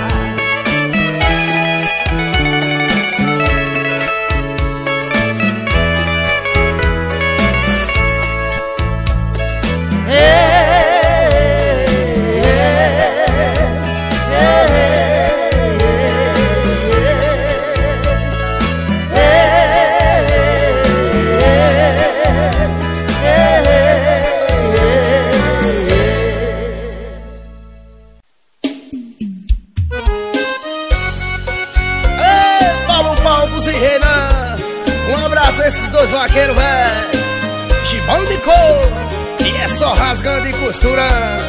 Esses dois vaqueiros, velho, gibão de couro, e é só rasgando e costurando.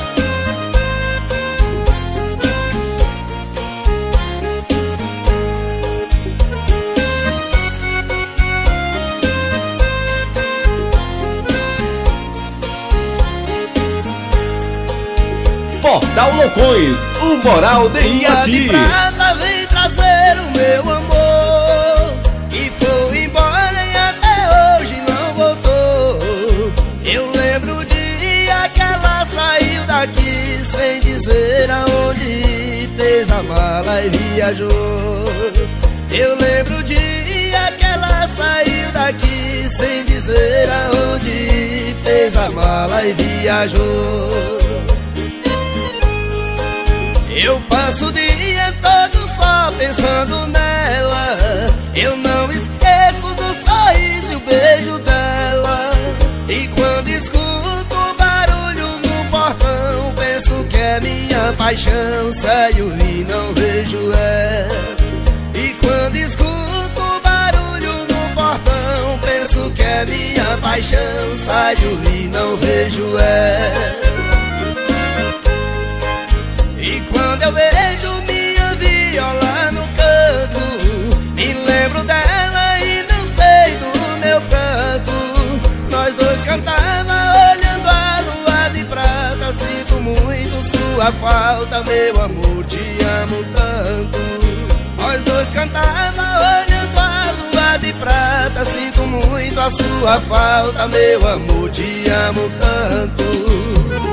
Portal Loucões, o moral de Iati. Prata vem trazer o meu amor, e foi embora e até hoje não voltou. Eu lembro o dia que ela saiu daqui sem dizer aonde, fez a mala e viajou. Eu lembro o dia que ela saiu daqui sem dizer aonde, fez a mala e viajou. Eu passo o dia todo só pensando nela, eu não esqueço do sorriso e o beijo dela. E quando escuto o barulho no portão, paixão saiu e não vejo ela. E quando escuto o barulho no portão, penso que é minha paixão saiu e não vejo ela. E quando eu vejo minha viola no canto, me lembro dela e não sei do meu canto. Nós dois cantava olhando a lua de prata. Sinto muito sua falta, meu amor, te amo tanto. Nós dois cantava olhando a lua de prata. Sinto muito a sua falta, meu amor, te amo tanto.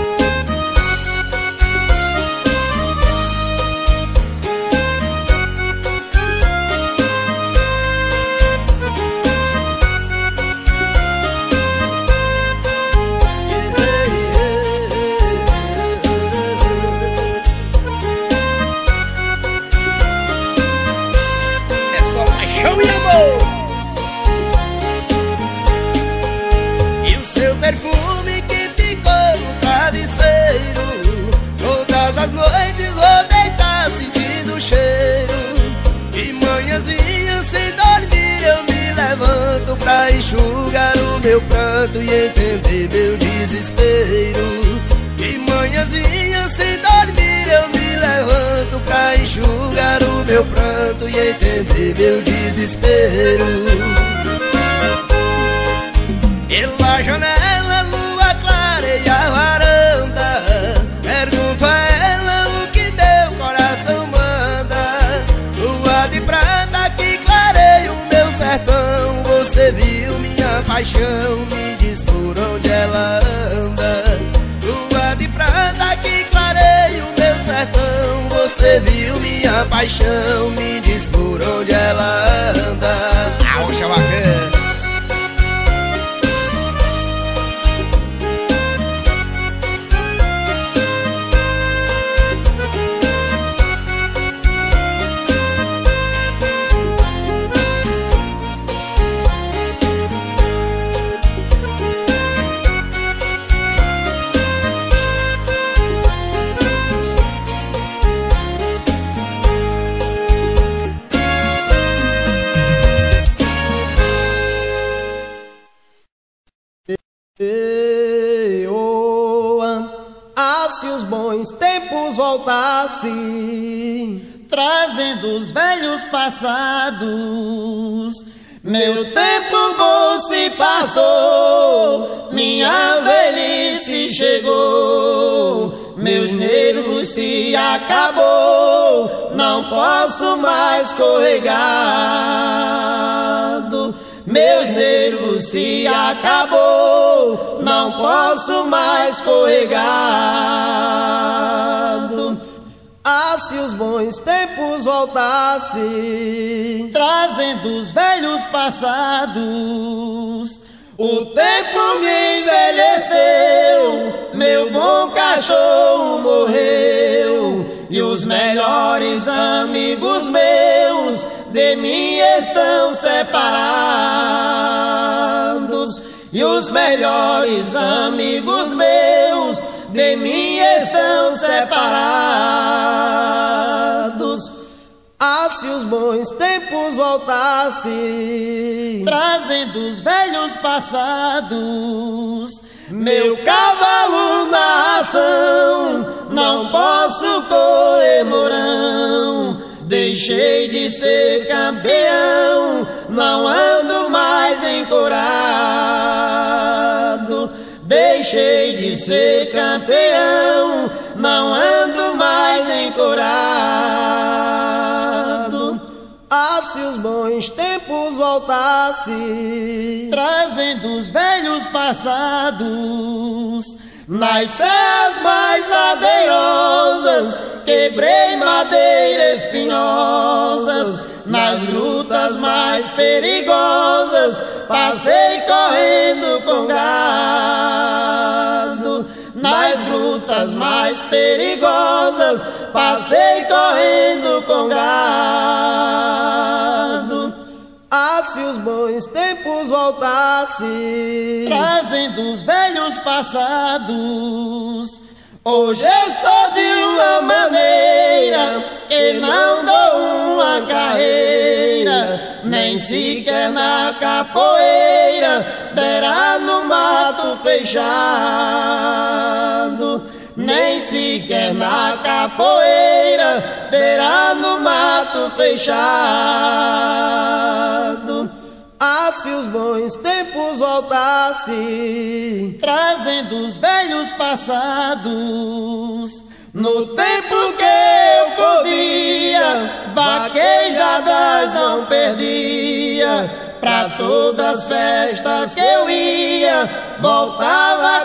Perfume que ficou no travesseiro, todas as noites vou deitar sentindo o cheiro. De manhãzinha sem dormir eu me levanto pra enxugar o meu pranto e entender meu desespero. De manhãzinha sem dormir eu me levanto pra enxugar o meu pranto e entender meu desespero. Pela janela, lua clareia a varanda. Pergunto a ela o que meu coração manda. Lua de prata que clareia o meu sertão. Você viu minha paixão, me diz por onde ela anda. Lua de prata que clareia o meu sertão. Você viu minha paixão, me diz por onde ela anda. Oxa, bacana. Se os bons tempos voltassem, trazendo os velhos passados, meu tempo bom se passou, minha velhice chegou, meus nervos se acabou, não posso mais corregado. Meus nervos se acabou, não posso mais corregado. Ah, se os bons tempos voltassem, trazendo os velhos passados, o tempo me envelheceu, meu bom cachorro morreu, e os melhores amigos meus de mim estão separados. E os melhores amigos meus de mim estão separados. Ah, se os bons tempos voltassem, trazendo os velhos passados, meu cavalo na ação, não posso correr morão. Deixei de ser campeão, não ando mais encorado. Deixei de ser campeão, não ando mais encorado. Ah, se os bons tempos voltassem, trazendo os velhos passados, nas serras mais ladeirosas, quebrei madeiras espinhosas, nas grutas mais perigosas, passei correndo com gado. Nas grutas mais perigosas, passei correndo com gado. Ah, se os bons tempos voltassem, trazendo os velhos passados, Hoje estou de uma maneira que não dou uma carreira, nem sequer na capoeira, dera no mato fechado. Nem sequer na capoeira, dera no mato fechado. Ah, se os bons tempos voltassem, trazendo os velhos passados, no tempo que eu podia, vaquejadas não perdia. Pra todas as festas que eu ia, voltava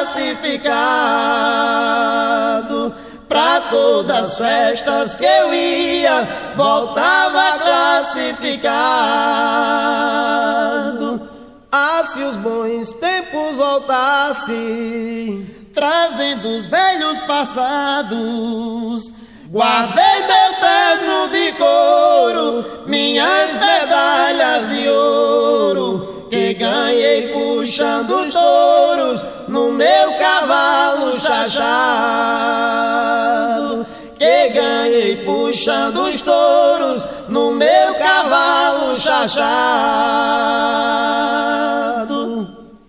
classificado. Pra todas as festas que eu ia, voltava classificado. Ah, se os bons tempos voltassem, trazendo os velhos passados, guardei meu terno de couro, minhas medalhas de ouro, que ganhei puxando os touros no meu cavalo chachado. Que ganhei puxando os touros no meu cavalo chachado.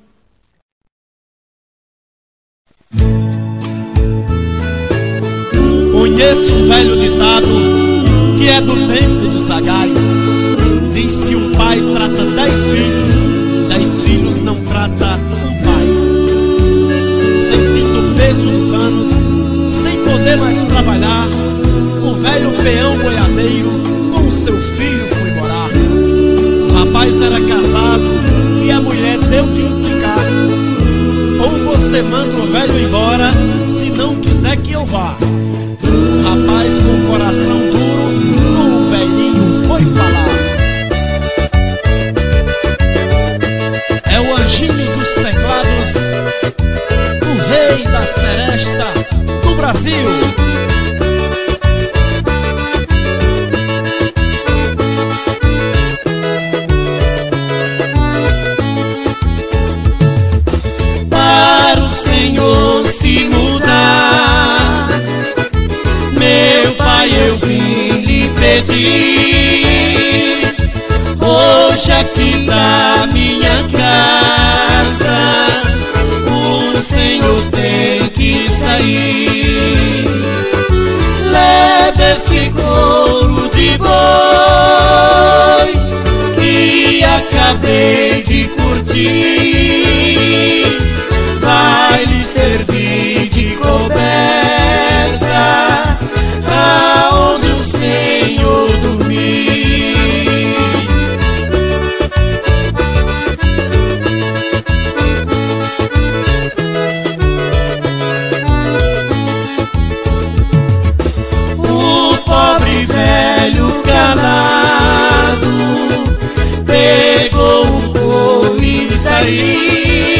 Conheço um velho ditado que é do tempo do Sagai. Diz que um pai trata 10 filhos, 10 filhos não trata um pai. Sentindo o peso dos anos, sem poder mais trabalhar, o velho peão boiadeiro com o seu filho foi morar. O rapaz era casado e a mulher deu de implicar: ou você manda o velho embora, se não quiser que eu vá. O rapaz com o coração duro com o velhinho foi falar. É o Anjinho dos teclados, o rei da seresta do Brasil. Para o Senhor se mudar, meu pai, eu vim lhe pedir. Hoje aqui da minha casa, o Senhor tem que sair. Leve esse couro de boi que acabei de curtir, vai lhe servir de coberta aonde o Senhor dormir. O pobre velho calado pegou o couro e saiu.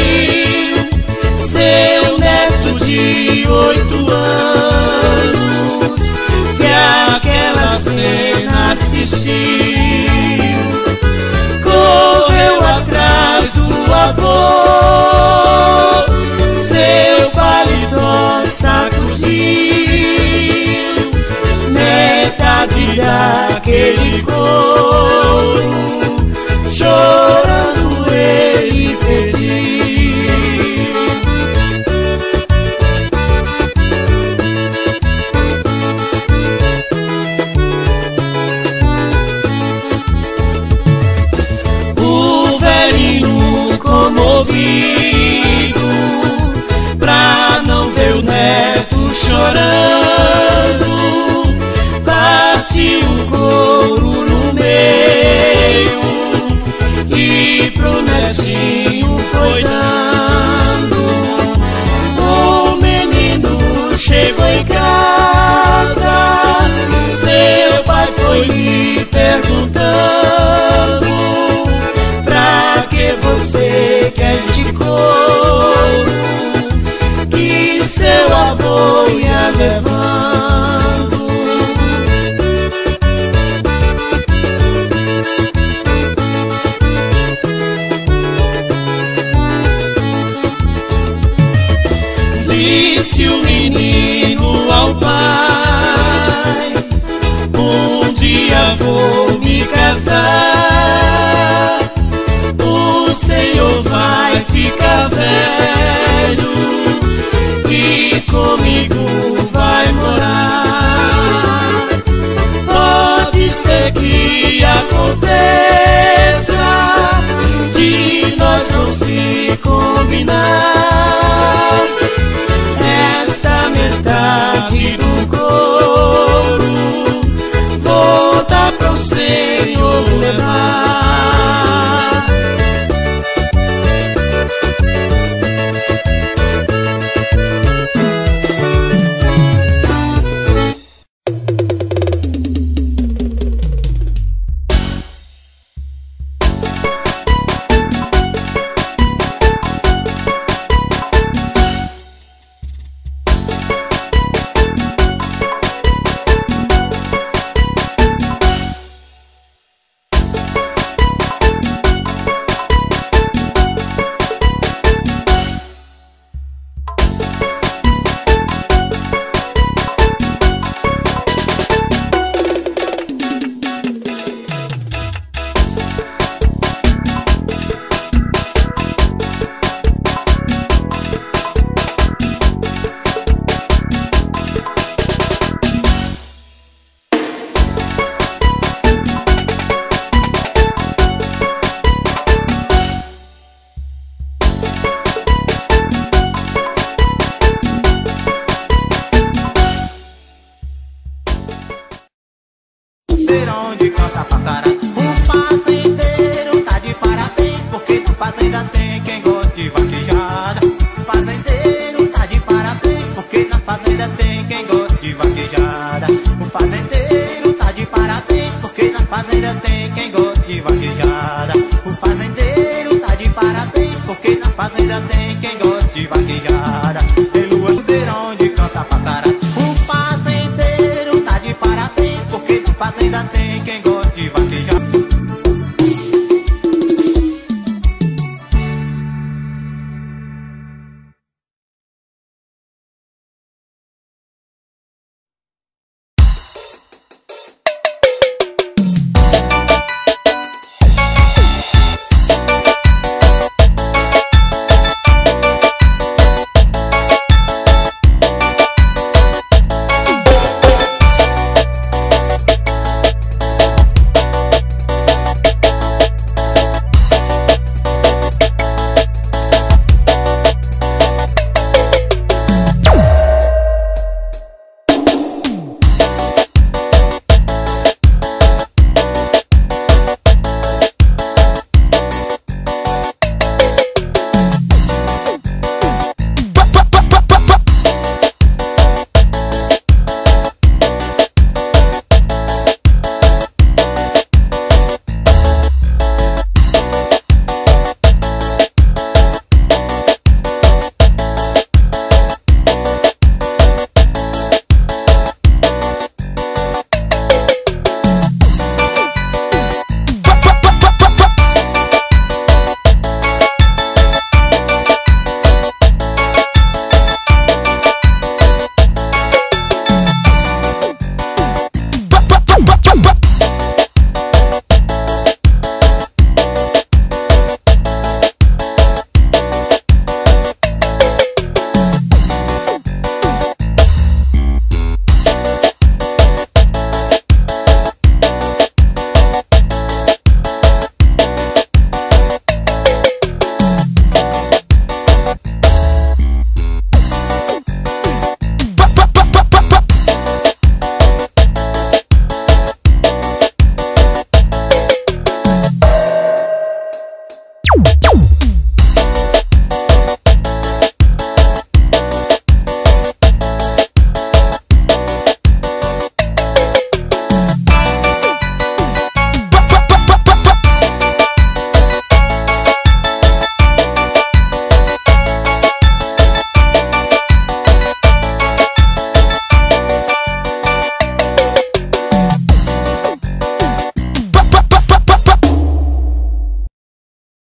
Seu neto de 8 anos que aquela cena assistiu, correu atrás do avô, seu paletó sacudiu, metade daquele couro, chorando ele pediu. Comovido pra não ver o neto chorando, partiu o couro no meio e pro netinho foi dando. O menino chegou em casa, seu pai foi lhe perguntando: pra que você quer este couro que seu avô ia levando? Disse o menino menino ao pai. Um dia vou me casar, o Senhor vai ficar velho.